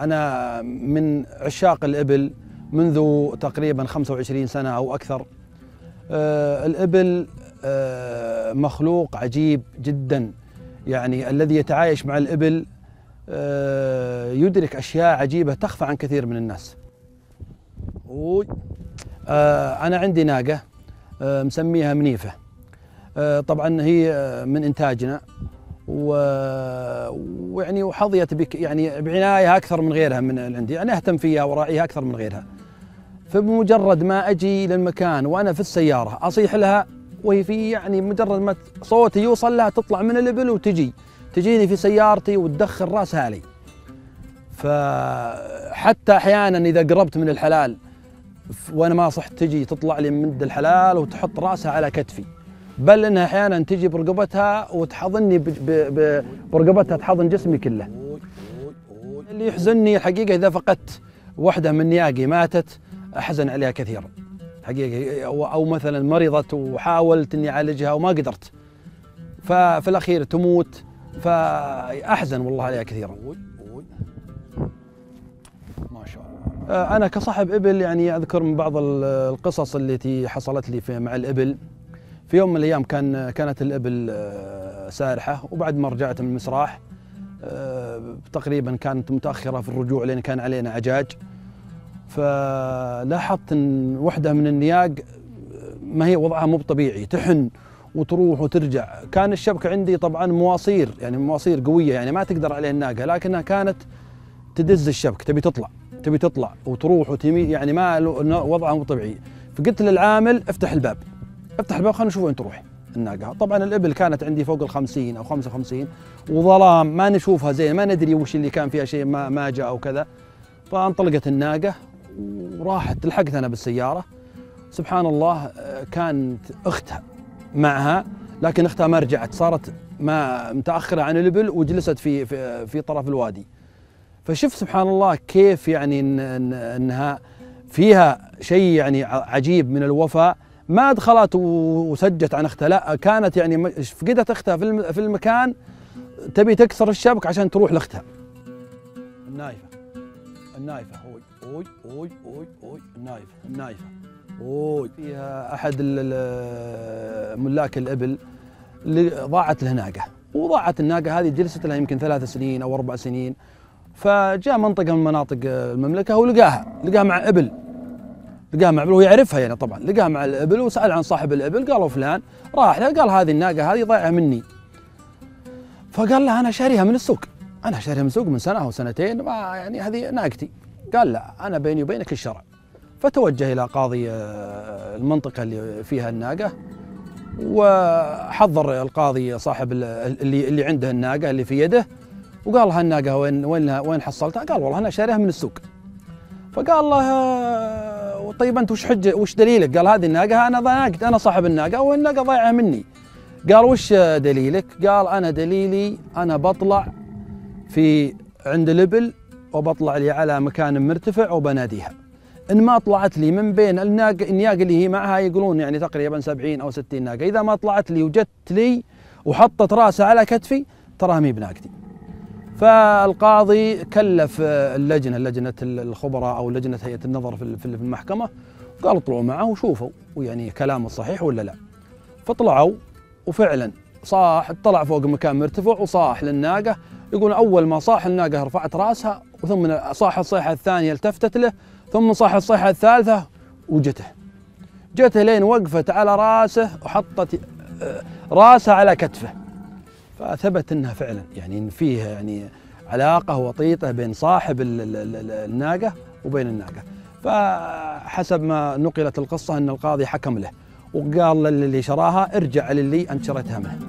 أنا من عشاق الإبل منذ تقريبا 25 سنة أو أكثر. الإبل مخلوق عجيب جدا، يعني الذي يتعايش مع الإبل يدرك أشياء عجيبة تخفى عن كثير من الناس. أنا عندي ناقة مسميها منيفة، طبعا هي من إنتاجنا ويعني وحظيت بك يعني بعناية أكثر من غيرها من عندي، يعني أهتم فيها وراعيها أكثر من غيرها. فبمجرد ما أجي للمكان وأنا في السيارة أصيح لها وهي في يعني مجرد ما صوتي يوصل لها تطلع من الإبل تجيني في سيارتي وتدخل راسها علي. فحتى أحيانا إذا قربت من الحلال وأنا ما صحت تجي تطلع لي من الحلال وتحط راسها على كتفي، بل إنها أحيانا تجي برقبتها وتحضني برقبتها، تحضن جسمي كله. اللي يحزنني الحقيقة إذا فقدت واحدة من نياقي ماتت أحزن عليها كثيرا حقيقة، أو مثلا مرضت وحاولت إني أعالجها وما قدرت، ففي الأخير تموت، فأحزن والله عليها كثيرا. ما شاء الله. أنا كصاحب إبل يعني أذكر من بعض القصص التي حصلت لي مع الإبل. في يوم من الأيام كانت الإبل سارحة، وبعد ما رجعت من المسراح تقريبا كانت متأخرة في الرجوع لأن كان علينا عجاج. فلاحظت أن واحدة من النياق ما هي وضعها مو طبيعي، تحن وتروح وترجع. كان الشبكة عندي طبعا مواصير، يعني مواصير قوية يعني ما تقدر عليه الناقة، لكنها كانت تدز الشبك، تبي تطلع وتروح وتميل، يعني ما وضعها مو طبيعي. فقلت للعامل افتح الباب خلينا نشوف وين تروح الناقة. طبعا الإبل كانت عندي فوق ال50 أو 55 وظلام ما نشوفها زين، ما ندري وش اللي كان فيها شيء ما جاء أو كذا. فانطلقت الناقة وراحت، لحقت أنا بالسيارة. سبحان الله كانت أختها معها، لكن أختها ما رجعت، صارت ما متأخرة عن الإبل وجلست في طرف الوادي. فشفت سبحان الله كيف يعني إنها فيها شيء يعني عجيب من الوفاء. ما دخلت وسجت عن اختها، لا كانت يعني فقدت اختها في المكان تبي تكسر الشبك عشان تروح لاختها. النايفة اوي النايفة فيها احد ملاك الابل اللي ضاعت له ناقة، وضاعت الناقة هذه جلست لها يمكن 3 سنين او 4 سنين. فجاء منطقة من مناطق المملكة ولقاها مع ابل، وهو يعرفها يعني طبعا، لقاها مع الابل وسأل عن صاحب الابل، قالوا فلان. راح له قال هذه الناقة هذه ضايعة مني. فقال له أنا شاريها من السوق، من سنة أو سنتين، يعني هذه ناقتي. قال لا أنا بيني وبينك الشرع. فتوجه إلى قاضي المنطقة اللي فيها الناقة، وحضر القاضي صاحب اللي عنده الناقة اللي في يده، وقال له الناقة وين حصلتها؟ قال والله أنا شاريها من السوق. فقال له طيب أنت وش دليلك؟ قال هذه الناقة أنا صاحب الناقة والناقة ضايعة مني. قال وش دليلك؟ قال أنا دليلي أنا بطلع عند الإبل لي على مكان مرتفع وبناديها، إن ما طلعت لي من بين النياق اللي هي معها، يقولون يعني تقريبا 70 أو 60 ناقة، إذا ما طلعت لي وجدت لي وحطت راسها على كتفي تراها مي بناقتي. فالقاضي كلف لجنة الخبراء أو لجنة هيئة النظر في المحكمة، قالوا اطلعوا معه وشوفوا ويعني كلامه صحيح ولا لا. فطلعوا وفعلا طلع فوق مكان مرتفع وصاح للناقة. يقول أول ما صاح الناقة رفعت راسها، وثم صاح الصيحة الثانية التفتت له، ثم صاح الصيحة الثالثة جته لين وقفت على راسه وحطت راسها على كتفه. فثبت انها فعلا يعني إن فيه يعني علاقة وطيدة بين صاحب الناقة وبين الناقة. فحسب ما نقلت القصة ان القاضي حكم له وقال للي شراها ارجع للي انت شريتها منه.